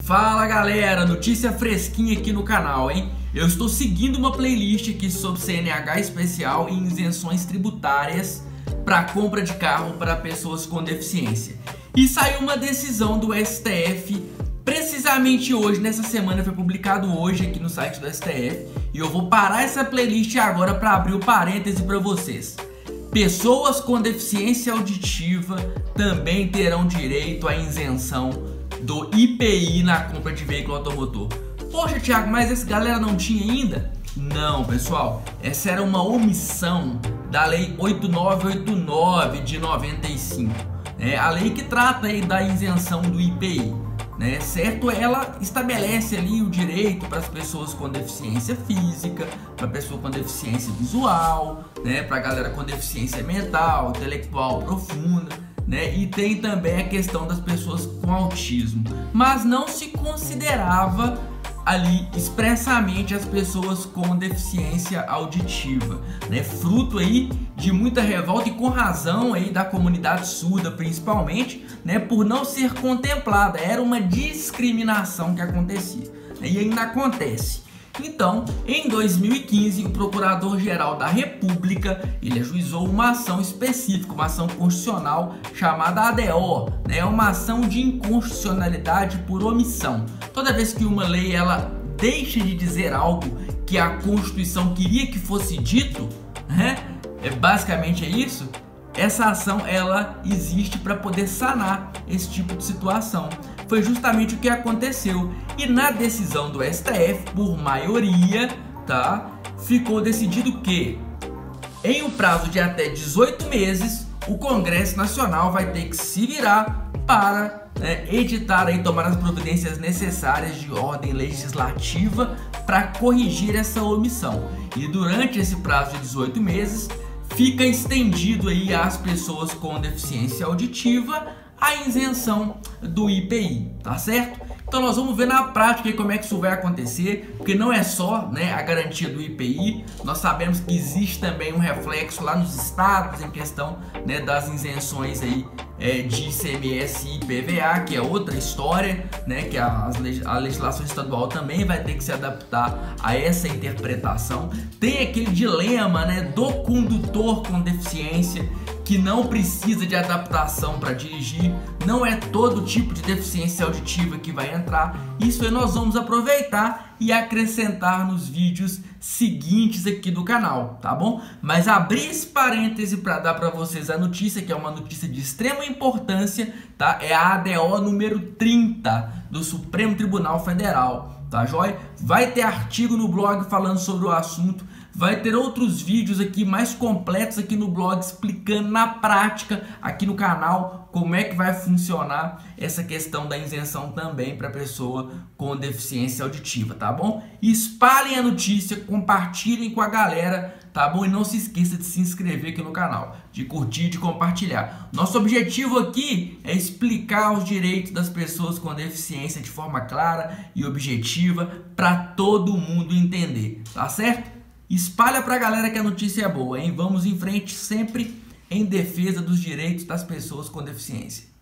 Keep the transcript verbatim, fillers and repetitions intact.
Fala galera, notícia fresquinha aqui no canal, hein? Eu estou seguindo uma playlist aqui sobre C N H especial e isenções tributárias para compra de carro para pessoas com deficiência. E saiu uma decisão do S T F precisamente hoje, nessa semana, foi publicado hoje aqui no site do S T F. E eu vou parar essa playlist agora para abrir o parêntese para vocês. Pessoas com deficiência auditiva também terão direito à isenção do I P I na compra de veículo automotor. Poxa, Thiago, mas essa galera não tinha ainda? Não, pessoal, essa era uma omissão da lei oito nove oito nove de noventa e cinco, né? A lei que trata aí da isenção do I P I, né? Certo? Ela estabelece ali o direito para as pessoas com deficiência física, para pessoa com deficiência visual, né? Para a galera com deficiência mental, intelectual profunda, né? E tem também a questão das pessoas com autismo, mas não se considerava ali expressamente as pessoas com deficiência auditiva, né? Fruto aí de muita revolta e com razão aí da comunidade surda principalmente, né? Por não ser contemplada, era uma discriminação que acontecia, né? E ainda acontece. Então, em dois mil e quinze, o Procurador-Geral da República, ele ajuizou uma ação específica, uma ação constitucional chamada A D O, né? Uma ação de inconstitucionalidade por omissão. Toda vez que uma lei ela deixa de dizer algo que a Constituição queria que fosse dito, né? É basicamente é isso. Essa ação ela existe para poder sanar esse tipo de situação. Foi justamente o que aconteceu. E na decisão do S T F, por maioria, tá, ficou decidido que em um prazo de até dezoito meses, o Congresso Nacional vai ter que se virar para, né, editar e tomar as providências necessárias de ordem legislativa para corrigir essa omissão. E durante esse prazo de dezoito meses, fica estendido aí às pessoas com deficiência auditiva a isenção do I P I, tá certo? Então nós vamos ver na prática como é que isso vai acontecer, porque não é só, né, a garantia do I P I, nós sabemos que existe também um reflexo lá nos estados em questão, né, das isenções aí é, de I C M S e I P V A, que é outra história, né, que a, a legislação estadual também vai ter que se adaptar a essa interpretação. Tem aquele dilema, né, do condutor com deficiência, que não precisa de adaptação para dirigir, não é todo tipo de deficiência auditiva que vai entrar. Isso aí nós vamos aproveitar e acrescentar nos vídeos seguintes aqui do canal, tá bom? Mas abrir esse parêntese para dar para vocês a notícia, que é uma notícia de extrema importância, tá? É a A D O número trinta do Supremo Tribunal Federal, tá joia? Vai ter artigo no blog falando sobre o assunto. Vai ter outros vídeos aqui mais completos aqui no blog explicando na prática aqui no canal como é que vai funcionar essa questão da isenção também para pessoa com deficiência auditiva, tá bom? Espalhem a notícia, compartilhem com a galera, tá bom? E não se esqueça de se inscrever aqui no canal, de curtir, de compartilhar. Nosso objetivo aqui é explicar os direitos das pessoas com deficiência de forma clara e objetiva para todo mundo entender, tá certo? Espalha pra galera que a notícia é boa, hein? Vamos em frente sempre em defesa dos direitos das pessoas com deficiência.